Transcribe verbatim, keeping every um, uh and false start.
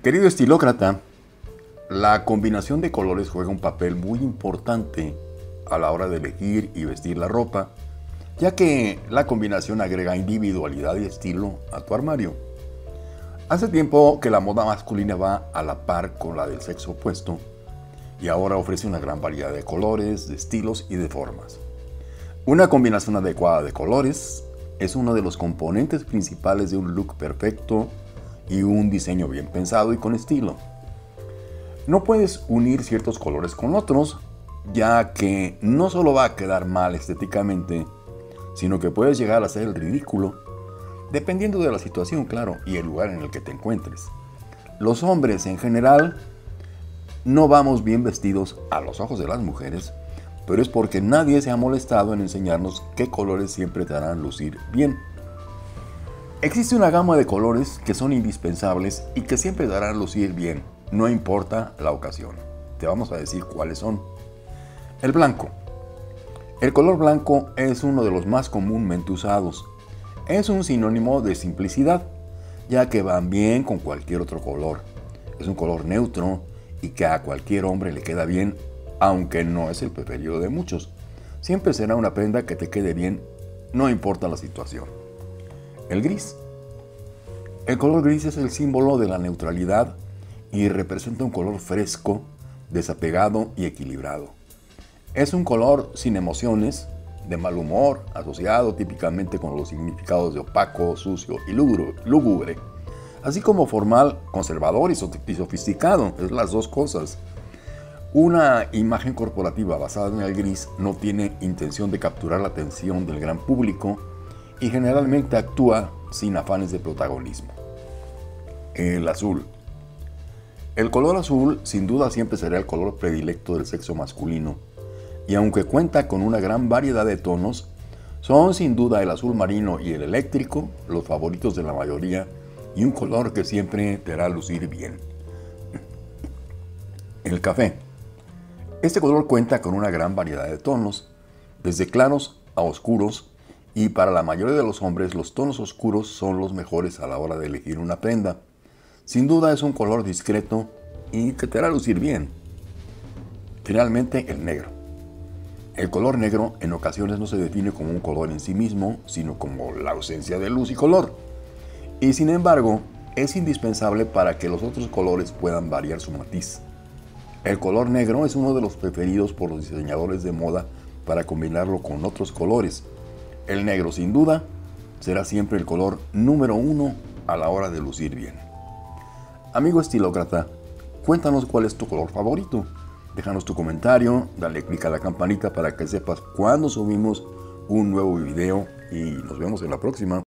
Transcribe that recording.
Querido estilócrata, la combinación de colores juega un papel muy importante a la hora de elegir y vestir la ropa, ya que la combinación agrega individualidad y estilo a tu armario. Hace tiempo que la moda masculina va a la par con la del sexo opuesto y ahora ofrece una gran variedad de colores, de estilos y de formas. Una combinación adecuada de colores es uno de los componentes principales de un look perfecto y un diseño bien pensado y con estilo. No puedes unir ciertos colores con otros, ya que no solo va a quedar mal estéticamente, sino que puedes llegar a hacer el ridículo, dependiendo de la situación, claro, y el lugar en el que te encuentres. Los hombres en general no vamos bien vestidos a los ojos de las mujeres, pero es porque nadie se ha molestado en enseñarnos qué colores siempre te harán lucir bien. Existe una gama de colores que son indispensables y que siempre te harán lucir bien, no importa la ocasión. Te vamos a decir cuáles son. El blanco. El color blanco es uno de los más comúnmente usados. Es un sinónimo de simplicidad, ya que van bien con cualquier otro color. Es un color neutro y que a cualquier hombre le queda bien, aunque no es el preferido de muchos. Siempre será una prenda que te quede bien, no importa la situación. El gris. El color gris es el símbolo de la neutralidad y representa un color fresco, desapegado y equilibrado. Es un color sin emociones, de mal humor, asociado típicamente con los significados de opaco, sucio y lúgubre, así como formal, conservador y sofisticado, es las dos cosas. Una imagen corporativa basada en el gris no tiene intención de capturar la atención del gran público y generalmente actúa sin afanes de protagonismo. El azul. El color azul sin duda siempre será el color predilecto del sexo masculino, y aunque cuenta con una gran variedad de tonos, son sin duda el azul marino y el eléctrico los favoritos de la mayoría y un color que siempre te hará lucir bien. El café. Este color cuenta con una gran variedad de tonos, desde claros a oscuros, y para la mayoría de los hombres los tonos oscuros son los mejores a la hora de elegir una prenda. Sin duda es un color discreto y que te hará lucir bien. Finalmente, el negro. El color negro en ocasiones no se define como un color en sí mismo, sino como la ausencia de luz y color. Y sin embargo, es indispensable para que los otros colores puedan variar su matiz. El color negro es uno de los preferidos por los diseñadores de moda para combinarlo con otros colores. El negro, sin duda, será siempre el color número uno a la hora de lucir bien. Amigo estilócrata, cuéntanos cuál es tu color favorito. Déjanos tu comentario, dale clic a la campanita para que sepas cuando subimos un nuevo video y nos vemos en la próxima.